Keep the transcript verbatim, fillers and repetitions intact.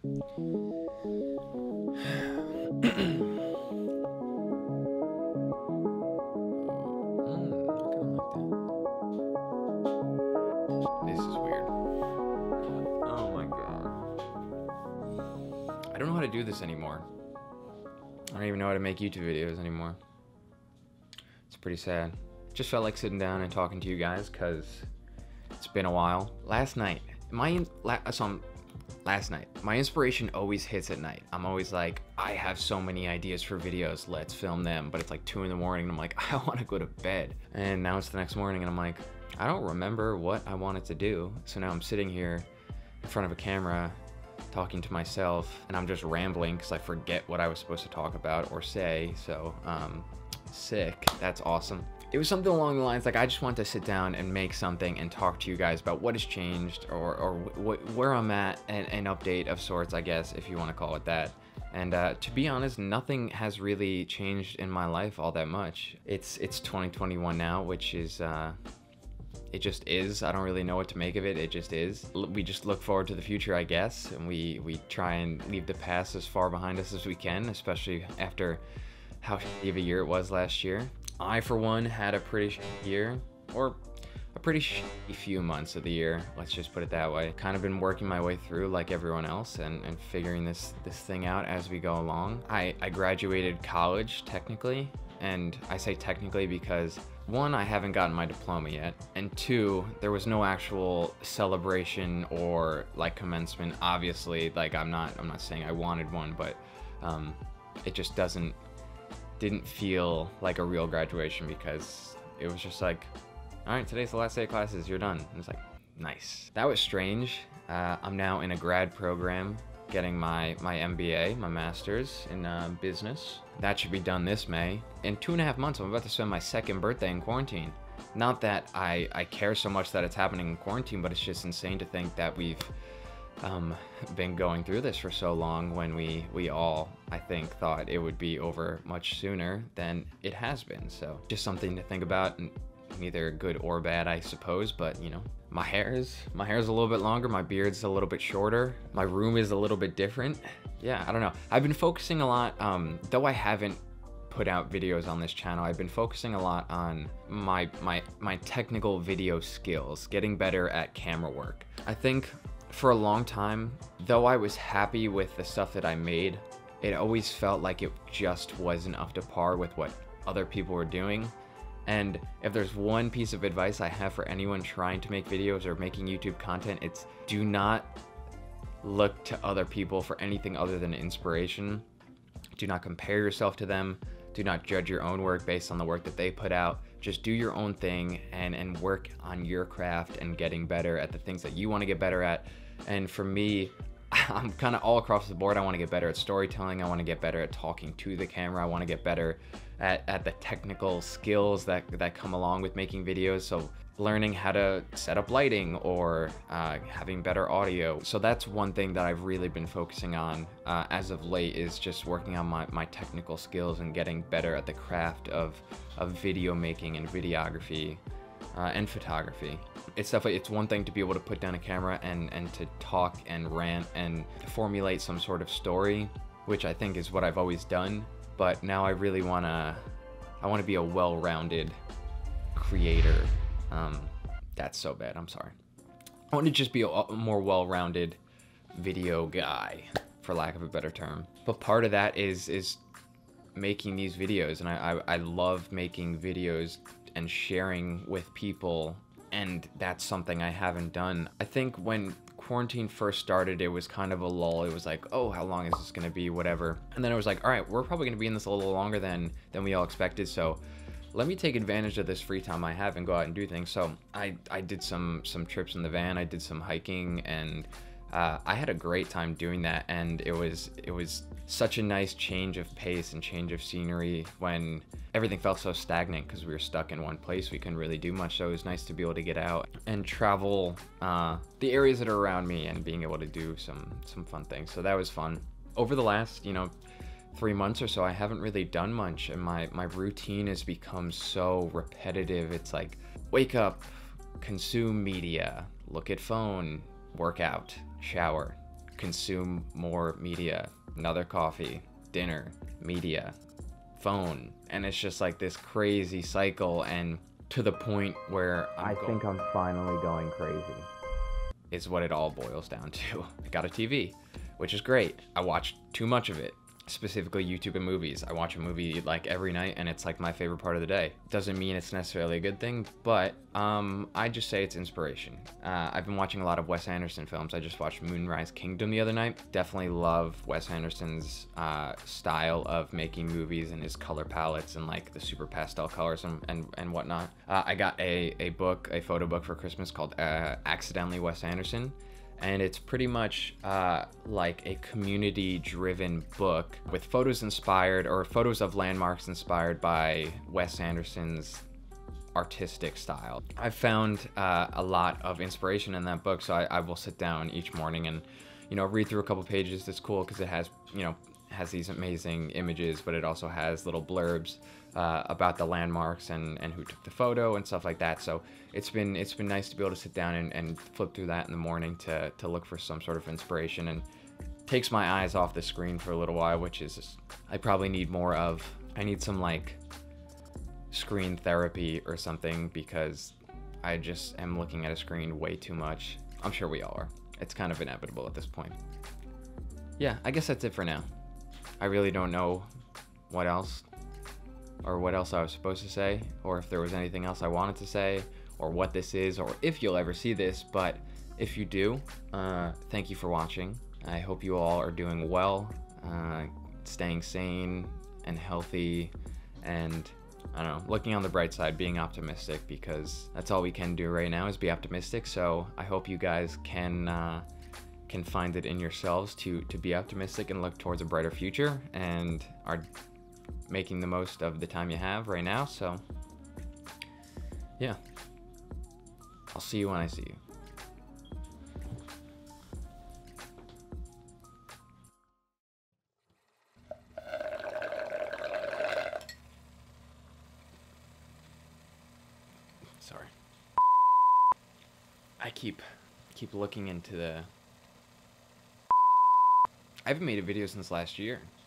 This is weird. Oh my god. I don't know how to do this anymore. I don't even know how to make YouTube videos anymore. It's pretty sad. Just felt like sitting down and talking to you guys because it's been a while. Last night, my la so I'm, last night, my inspiration always hits at night. I'm always like, I have so many ideas for videos, let's film them. But it's like two in the morning and I'm like, I want to go to bed. And now it's the next morning and I'm like, I don't remember what I wanted to do. So now I'm sitting here in front of a camera talking to myself and I'm just rambling because I forget what I was supposed to talk about or say. So um, sick, that's awesome. It was something along the lines like I just want to sit down and make something and talk to you guys about what has changed or, or wh where I'm at, and an update of sorts, I guess, if you want to call it that. And uh, to be honest, nothing has really changed in my life all that much. It's it's twenty twenty-one now, which is, uh, it just is. I don't really know what to make of it. It just is. We just look forward to the future, I guess, and we, we try and leave the past as far behind us as we can, especially after how shitty of a year it was last year. I, for one, had a pretty shitty year, or a pretty shitty few months of the year, let's just put it that way. Kind of been working my way through like everyone else and, and figuring this, this thing out as we go along. I, I graduated college, technically, and I say technically because one, I haven't gotten my diploma yet, and two, there was no actual celebration or like commencement. Obviously, like I'm not, I'm not saying I wanted one, but um, it just doesn't, didn't feel like a real graduation because it was just like, all right, today's the last day of classes, you're done. And it's like, nice. That was strange. Uh, I'm now in a grad program getting my, my M B A, my master's in uh, business. That should be done this May. In two and a half months, I'm about to spend my second birthday in quarantine. Not that I, I care so much that it's happening in quarantine, but it's just insane to think that we've um, been going through this for so long when we, we all, I think, thought it would be over much sooner than it has been. So just something to think about, and neither good or bad, I suppose, but you know, my hair is, my hair is a little bit longer, my beard's a little bit shorter, my room is a little bit different. Yeah, I don't know. I've been focusing a lot, um, though I haven't put out videos on this channel, I've been focusing a lot on my, my, my technical video skills, getting better at camera work. I think for a long time, though I was happy with the stuff that I made, it always felt like it just wasn't up to par with what other people were doing. And if there's one piece of advice I have for anyone trying to make videos or making YouTube content, it's do not look to other people for anything other than inspiration. Do not compare yourself to them. Do not judge your own work based on the work that they put out. Just do your own thing and, and work on your craft and getting better at the things that you want to get better at. And for me, I'm kind of all across the board. I want to get better at storytelling. I want to get better at talking to the camera. I want to get better at, at the technical skills that, that come along with making videos. So learning how to set up lighting or uh, having better audio. So that's one thing that I've really been focusing on uh, as of late, is just working on my, my technical skills and getting better at the craft of, of video making and videography uh, and photography. It's definitely, it's one thing to be able to put down a camera and, and to talk and rant and formulate some sort of story, which I think is what I've always done. But now I really wanna, I wanna be a well-rounded creator. Um, that's so bad, I'm sorry. I want to just be a, a more well-rounded video guy, for lack of a better term. But part of that is is making these videos, and I, I, I love making videos and sharing with people, and that's something I haven't done. I think when quarantine first started, it was kind of a lull. It was like, oh, how long is this gonna be, whatever. And then it was like, all right, we're probably gonna be in this a little longer than, than we all expected, so let me take advantage of this free time I have and go out and do things. So I, I did some, some trips in the van, I did some hiking, and uh, I had a great time doing that. And it was, it was such a nice change of pace and change of scenery when everything felt so stagnant because we were stuck in one place. We couldn't really do much. So it was nice to be able to get out and travel uh, the areas that are around me and being able to do some, some fun things. So that was fun. Over the last, you know, three months or so, I haven't really done much, and my, my routine has become so repetitive. It's like, wake up, consume media, look at phone, work out, shower, consume more media, another coffee, dinner, media, phone, and it's just like this crazy cycle, and to the point where I'm I think I'm finally going crazy is what it all boils down to. I got a T V, which is great. I watch too much of it, specifically YouTube and movies. I watch a movie like every night, and it's like my favorite part of the day. Doesn't mean it's necessarily a good thing, but um, I just say it's inspiration. Uh, I've been watching a lot of Wes Anderson films. I just watched Moonrise Kingdom the other night. Definitely love Wes Anderson's uh, style of making movies and his color palettes and like the super pastel colors and, and, and whatnot. Uh, I got a, a book, a photo book for Christmas called uh, Accidentally Wes Anderson. And it's pretty much uh, like a community-driven book with photos inspired, or photos of landmarks inspired by Wes Anderson's artistic style. I've found uh, a lot of inspiration in that book, so I, I will sit down each morning and, you know, read through a couple pages. It's cool because it has, you know, has these amazing images, but it also has little blurbs uh, about the landmarks and, and who took the photo and stuff like that. So it's been it's been nice to be able to sit down and, and flip through that in the morning to, to look for some sort of inspiration, and takes my eyes off the screen for a little while, which is I probably need more of. I need some like screen therapy or something, because I just am looking at a screen way too much. I'm sure we all are. It's kind of inevitable at this point. Yeah, I guess that's it for now. I really don't know what else, or what else I was supposed to say, or if there was anything else I wanted to say, or what this is, or if you'll ever see this. But if you do, uh, thank you for watching. I hope you all are doing well, uh, staying sane and healthy, and I don't know, looking on the bright side, being optimistic, because that's all we can do right now is be optimistic. So I hope you guys can uh, can find it in yourselves to to be optimistic and look towards a brighter future, and are making the most of the time you have right now. So yeah, I'll see you when I see you. Sorry. I keep keep looking into the I haven't made a video since last year.